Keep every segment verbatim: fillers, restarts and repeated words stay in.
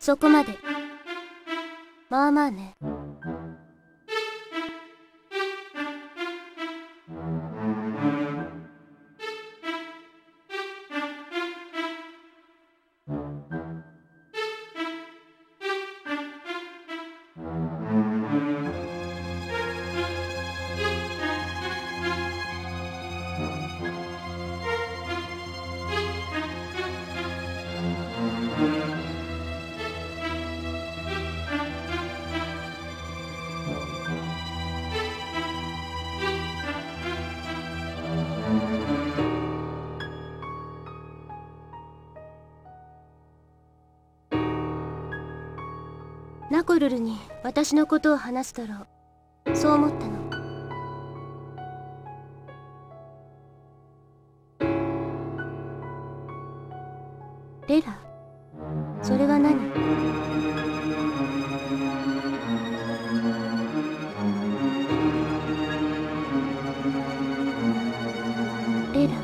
そこまで。まあまあね。ナコルルに私のことを話すだろう。そう思ったの。レラ、それは何？レラ。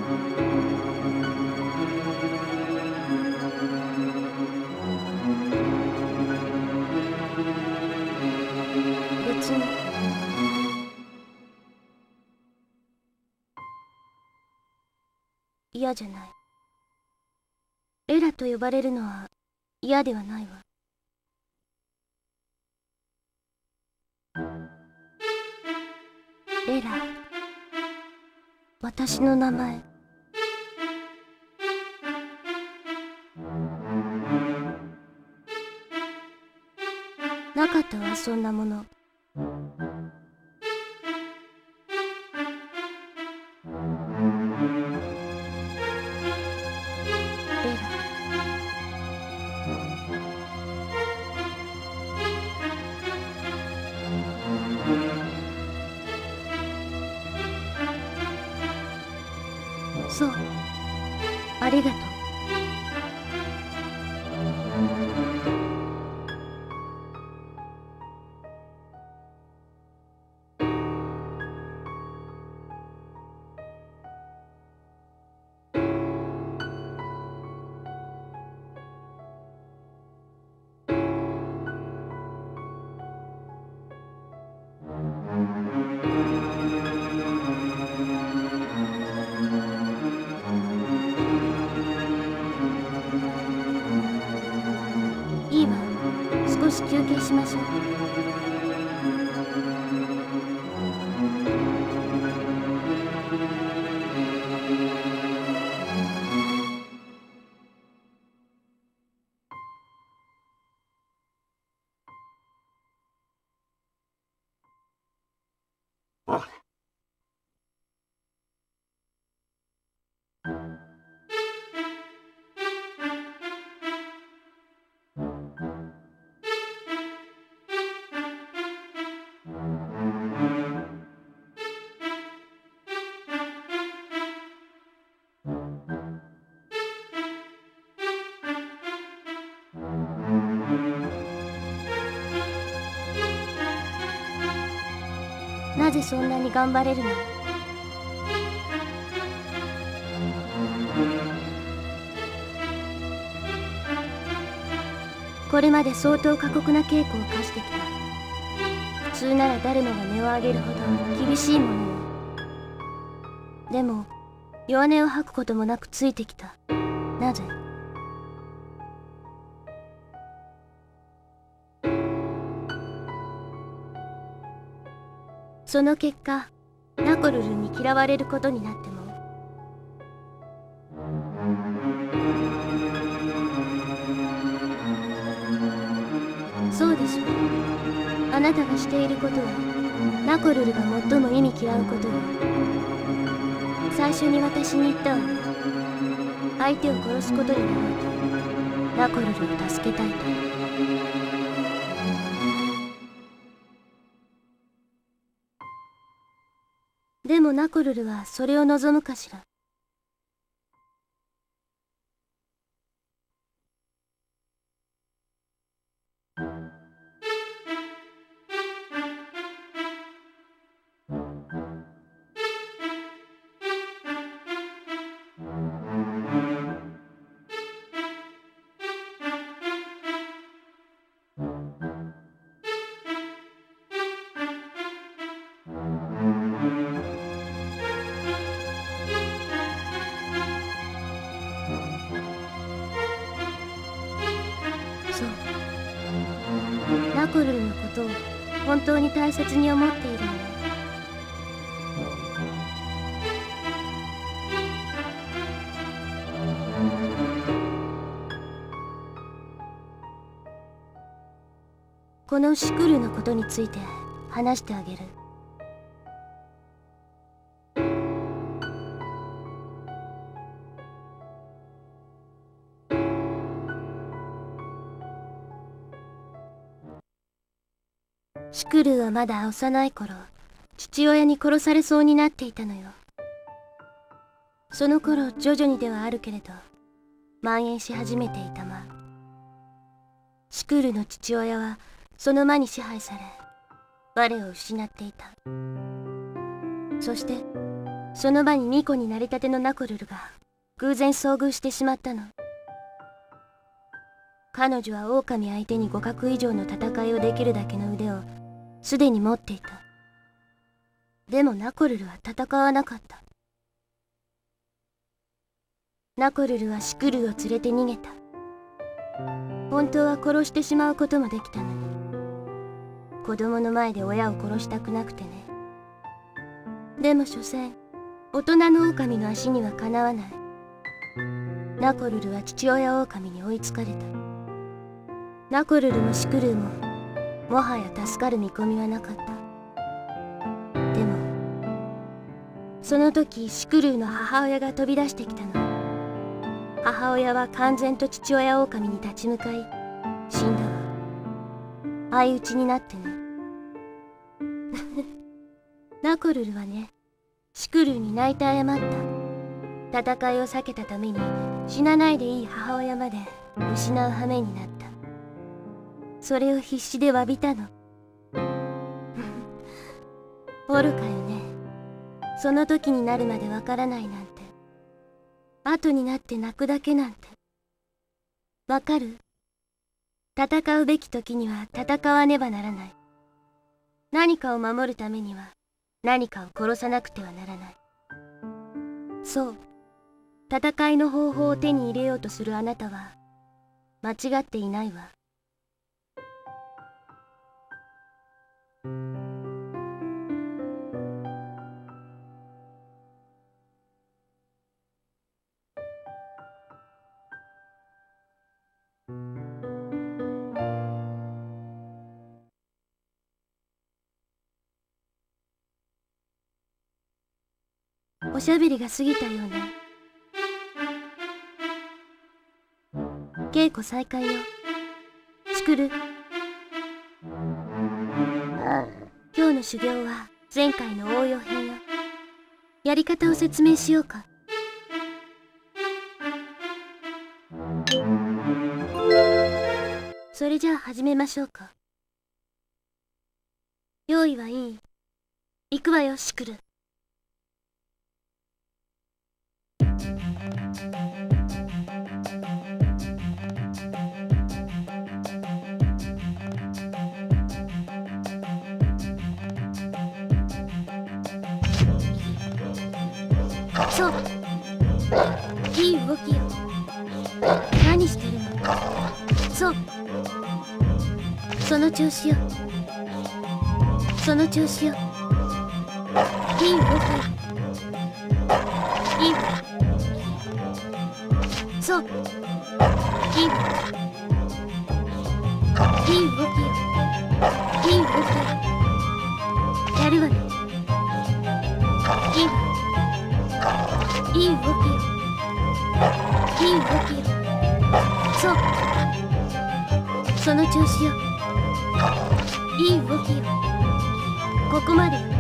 別に。嫌じゃない。レラと呼ばれるのは嫌ではないわ。レラ、私の名前。なかったわ、そんなもの。レラ。そう、ありがとう。いいわ、少し休憩しましょう。なぜそんなに頑張れるの？これまで相当過酷な稽古を課してきた。普通なら誰もが音を上げるほど厳しいものよ。でも弱音を吐くこともなくついてきた。なぜ？その結果、ナコルルに嫌われることになっても。そうでしょう。あなたがしていることはナコルルが最も忌み嫌うことよ。最初に私に言ったわね。相手を殺すことになろうとナコルルを助けたいと。でもナコルルはそれを望むかしら。 ナコルルのことを本当に大切に思っているのね。このシクルのことについて話してあげる。シクルーはまだ幼い頃、父親に殺されそうになっていたのよ。その頃徐々にではあるけれど蔓延し始めていた魔。シクルーの父親はその魔に支配され我を失っていた。そしてその場に巫女になりたてのナコルルが偶然遭遇してしまったの。彼女は狼相手に互角以上の戦いをできるだけの腕をすでに持っていた。でもナコルルは戦わなかった。ナコルルはシクルーを連れて逃げた。本当は殺してしまうこともできたのに、子供の前で親を殺したくなくてね。でも所詮大人の狼の足にはかなわない。ナコルルは父親狼に追いつかれた。ナコルルもシクルーももはや助かる見込みはなかった。でもその時シクルーの母親が飛び出してきたの。母親は完全と父親狼に立ち向かい死んだわ。相打ちになってね。ナコルルはね、シクルーに泣いて謝った。戦いを避けたために死なないでいい母親まで失う羽目になった。それを必死で詫びたの。愚かよね。その時になるまでわからないなんて。後になって泣くだけなんて。わかる？戦うべき時には戦わねばならない。何かを守るためには何かを殺さなくてはならない。そう、戦いの方法を手に入れようとするあなたは間違っていないわ。おしゃべりが過ぎたようね。稽古再開よ。シクル。今日の修行は前回の応用編よ。やり方を説明しようか。それじゃあ始めましょうか。用意はいい？行くわよ、シクル。そう、いい動きよ。何してるの？そう、その調子よ。その調子よ。いい動きよ。いい。そう、いい。いい動きよ。いい動きよ。やるわね。いいわ。いい動きよ。いい動きよ。そう、その調子よ。いい動きよ。ここまでよ。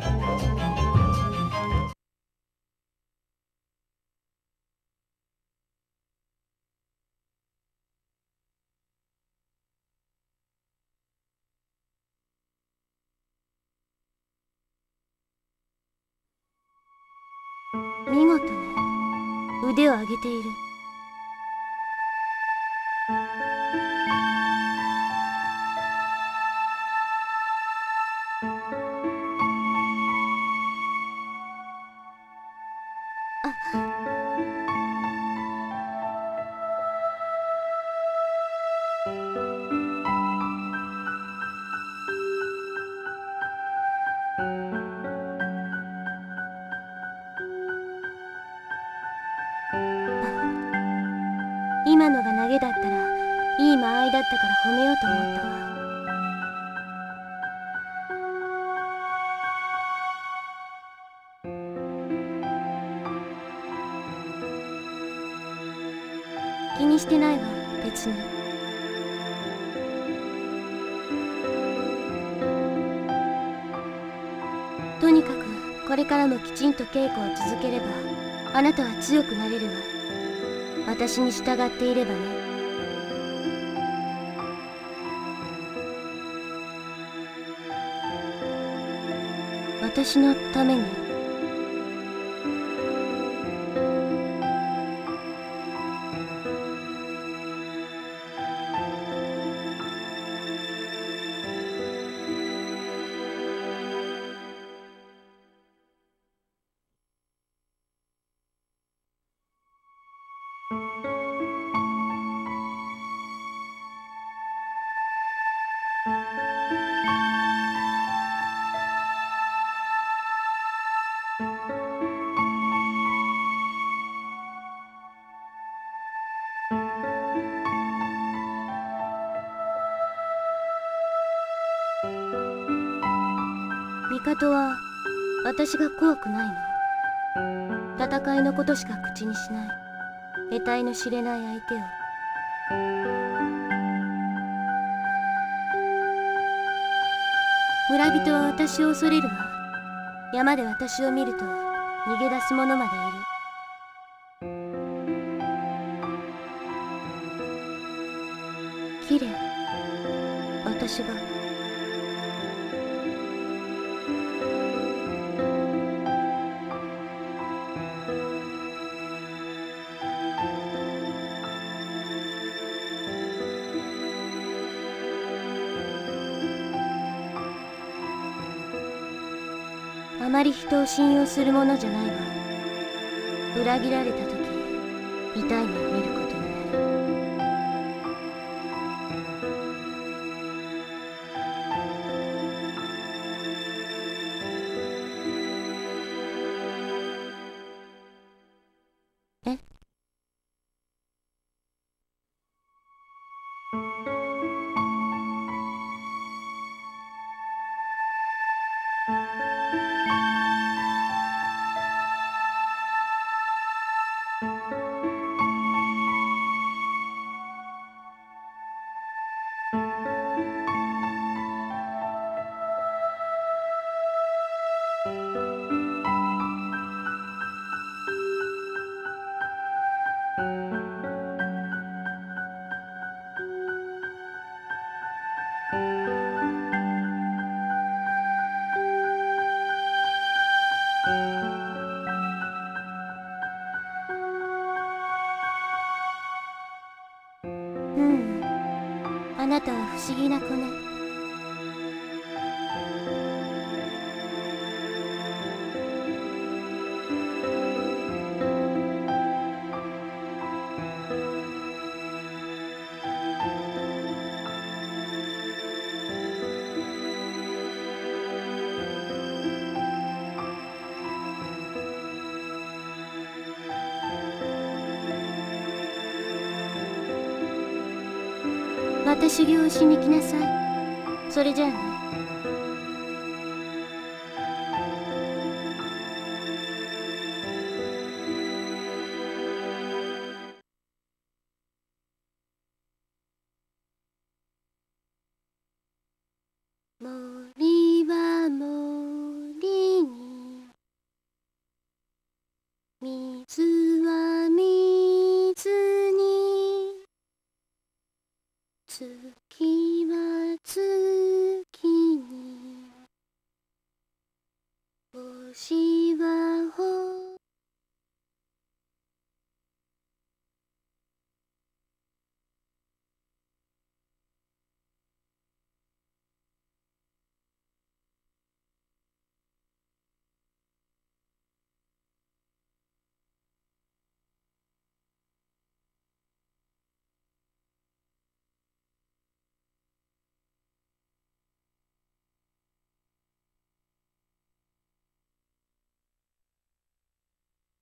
見事ね。腕を上げている。 いい間合いだったから褒めようと思ったわ。気にしてないわ、別に。とにかくこれからもきちんと稽古を続ければあなたは強くなれるわ。私に従っていればね。私のために。帝は私が怖くないの？戦いのことしか口にしない得体の知れない相手を。村人は私を恐れるわ。山で私を見ると逃げ出す者までいる。綺麗、私が。あまり人を信用するものじゃないわ。裏切られた時痛い目を見ることになる。え？うん、あなたは不思議な子ね。また修行をしに来なさい。それじゃあね。森は森に、水は水に、月は月に、星は星。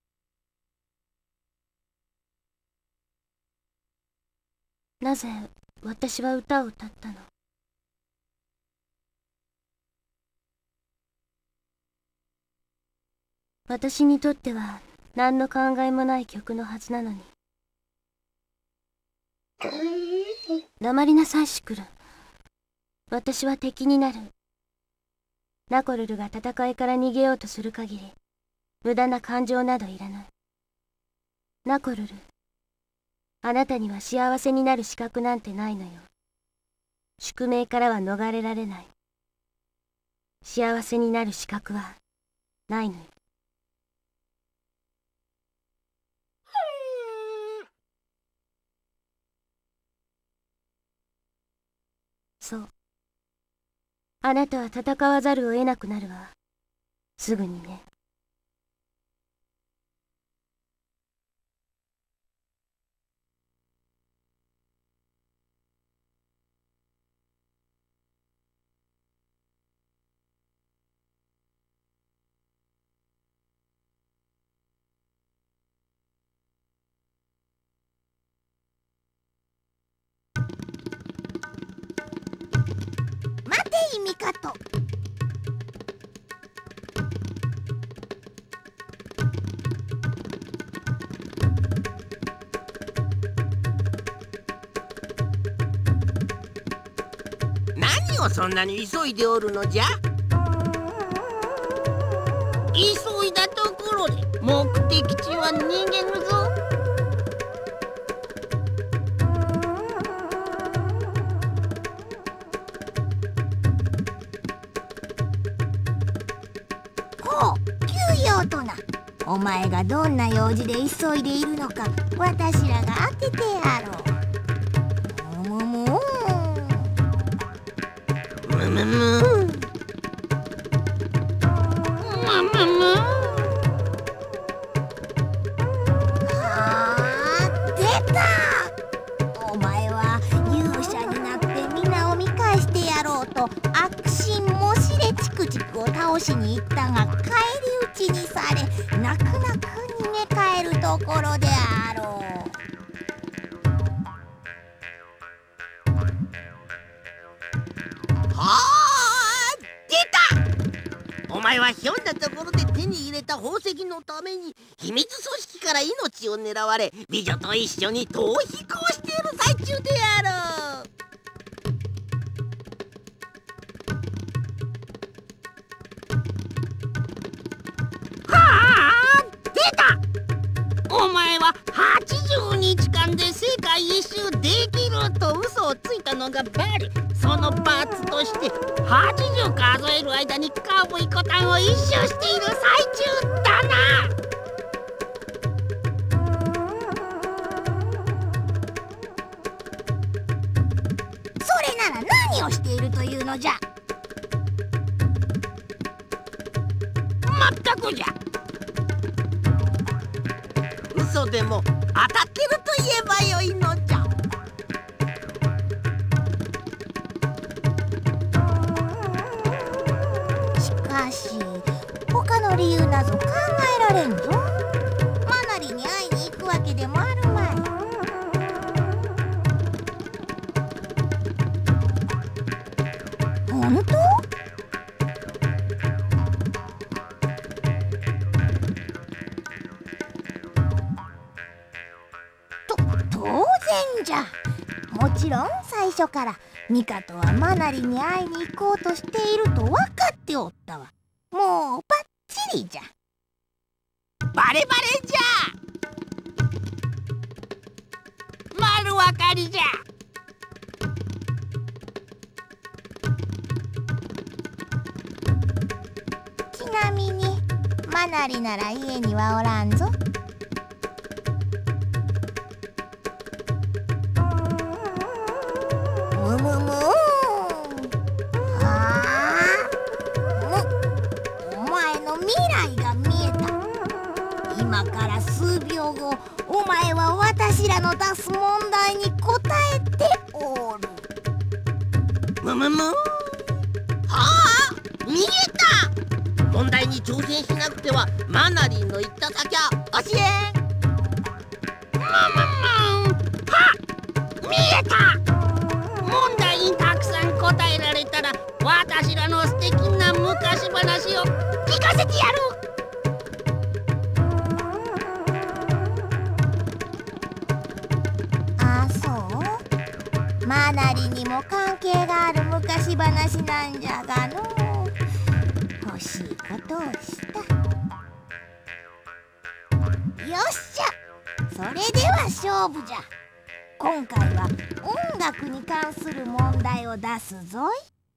なぜ私は歌を歌ったの。私にとっては何の考えもない曲のはずなのに。黙りなさいシクル。私は敵になる。ナコルルが戦いから逃げようとする限り無駄な感情などいらない。ナコルル、あなたには幸せになる資格なんてないのよ。宿命からは逃れられない。幸せになる資格はないのよ。そう。あなたは戦わざるを得なくなるわ。すぐにね。 ミカト。 何をそんなに急いでおるのじゃ。急いだところで目的地は逃げぬぞ。 お前がどんな用事で急いでいるのか私らが当ててやろう。むむむむむむむむはあ出た。お前は勇者になって皆を見返してやろうと悪心もしれチクチクを倒しに行ったが返り討ちにされ泣く泣く逃げ帰るところであろう。 はあ出た。お前はひょんなところで手に入れた宝石のために秘密組織から命を狙われ美女と一緒に逃避行している最中であろう。お前ははちじゅうにちかんで世界一周できると嘘をついたのがバレ、その罰としてはちじゅう数える間にカウボイコタンを一周している最中だな。 それなら何をしているというのじゃ。 まったくじゃ。嘘でも当たってると言えばよいのじゃ。 しかし他の理由など考えられんぞ。マナリに会いに行くわけでもあるまい。本当？じゃもちろん最初からミカトはマナリに会いに行こうとしていると分かっておったわ。もうバッチリじゃ。 バレバレじゃ。丸分かりじゃ。 ちなみにマナリなら家にはおらんぞ。むむむはあむお前の未来が見えた。今から数秒後お前は私らの出す問題に答えておる。 むむむはあ見えた。問題に挑戦しなくてはマナリンの言った先は教えん。むむむは見えた。 なりにも関係がある昔話なんじゃがの欲しいことをした。よっしゃ、それでは勝負じゃ。今回は音楽に関する問題を出すぞい。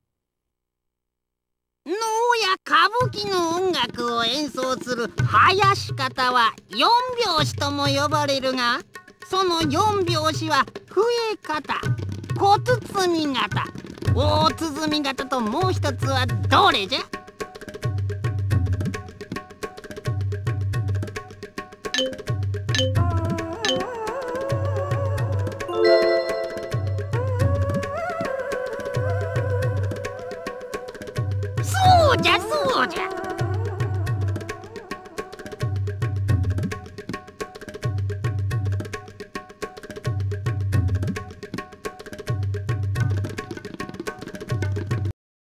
能や歌舞伎の音楽を演奏する囃子方は四拍子とも呼ばれるが、その四拍子は笛方、小包型、大鼓型ともう一つはどれじゃ？